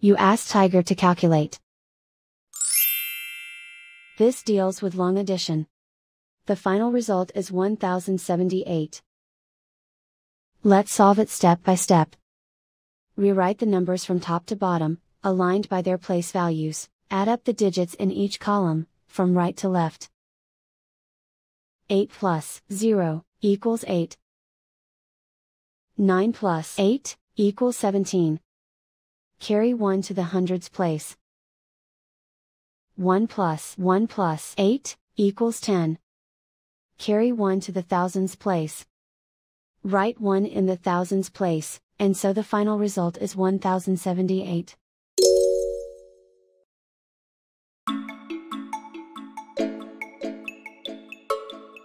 You ask Tiger to calculate. This deals with long addition. The final result is 1078. Let's solve it step by step. Rewrite the numbers from top to bottom, aligned by their place values, add up the digits in each column, from right to left. 8 plus 0 equals 8. 9 plus 8 equals 17. Carry 1 to the hundreds place. 1 plus 8 equals 10. Carry 1 to the thousands place. Write 1 in the thousands place, and so the final result is 1078.